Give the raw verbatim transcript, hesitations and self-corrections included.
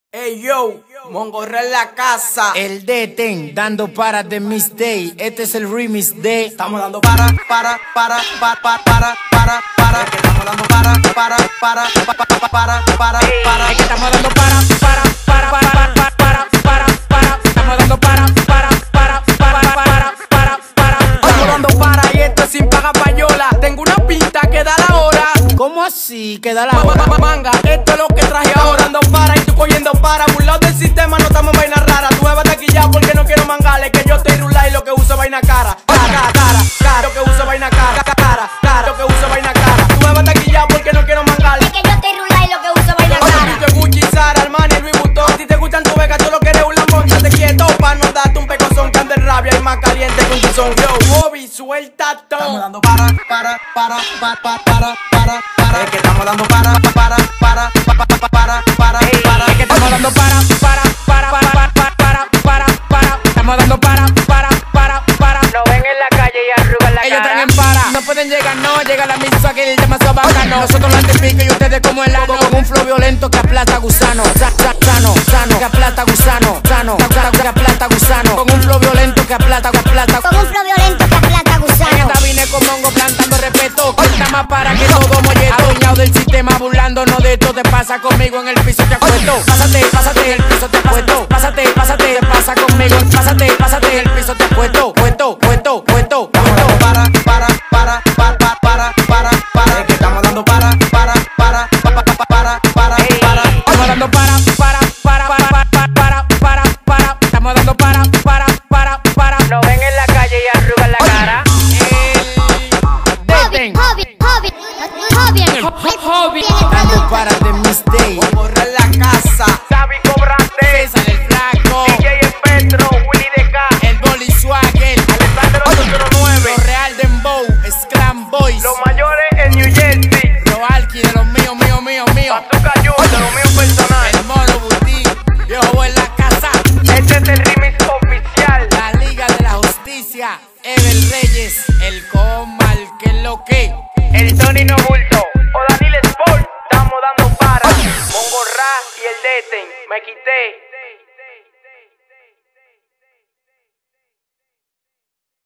Ey yo, Mongorra en la casa. El D-Ten dando para de Miss Day. Este es el remix de. Estamos dando para, para, para, para, para, para, para, para. Es que estamos dando para, para, para, para, para, para, para. Es que estamos dando para, para, para, para, para, para, para, para. Estamos dando para, para, para, para, para, para, para. Estamos dando para y esto es sin pagar payola. Tengo una pinta que da la hora. ¿Cómo así? ¿Qué da la Ma- ma- hora? ma- Manga, esto es lo que traje ahora. Dando para y tú cogiendo para. Burlado del sistema, no estamos en vaina rara. Tú me vas taquillado porque no quiero mangales. Que yo estoy rulay y lo que uso es vaina cara. Cara, cara, cara. Lo que uso es vaina cara. Cara, cara. Lo que uso es vaina cara. Tú me vas taquillado porque no quiero mangales. Es que yo estoy rula y lo que uso vaina Oye, cara. Gucci, Gucci, Zara, Armani, Louis Vuitton. Si te gustan tu beca, tú lo que eres un lambón. Estate quieto pa' no darte un pecozón. Que ande rabia y más caliente que un tizón. Yo, Bobby, suelta todo. Estamos dando para, para, para, para, para, para, para, para. Es que estamos dando para, para, para, para, para, para, para, para. Es que estamos dando para, para, para, para, para, para, para, para. Estamos dando para, para, para, para. Nos ven en la calle y arrugan la Ellos están cara. en para, no pueden llegar, no llega la misma que el demasiado bacano. Nosotros lo antepico y ustedes como el ano. Con un flow violento que aplasta gusano. Sa- sa- Sano, sano, que aplasta gusano. Sano, sa- que aplasta gusano. Con un flow violento que aplasta, que aplasta. Con un flow violento que aplata En gusano. esta vine con mongo plantando respeto. Que está más para que todo molleto. Adueñado del sistema burlándonos de esto. Te pasa conmigo en el piso te acuesto. Pásate, pásate, el piso te apuesto. Pásate, pásate, te pasa conmigo. Pásate, pásate, el piso te apuesto. Puesto, puesto, puesto, Estamos puesto. dando para, para, para, para, para, para, para. Es que estamos dando para, para, para, para, para, para, para. Estamos dando para, para, para, para, para, para, para, para. Estamos dando para, para, para, para. Nos ven en la calle y arrugan la cara. El D-Ten Hobby, hobby, hobby, hobby. dando para de Miss Day. Mongorra en la casa. Xavi Cobrante, César el flaco. D J El Petro, Willy D K, El Boli Swagger. Alexander ocho cero nueve. Los Real Dembow. Scram Boys. Los mayores en New Jersey. Los Alki de los míos, míos, míos, míos. Bazooka Joe, de lo mío personal. El Mono Buti. Viejo en la casa. Este es el remix oficial. La Liga de la Justicia. Evel Reyes. El Comal. Que es lo que. El Tony No Bulto o Daniel Sport. Estamos dando para. Mongorra y el D-Ten. Me quité.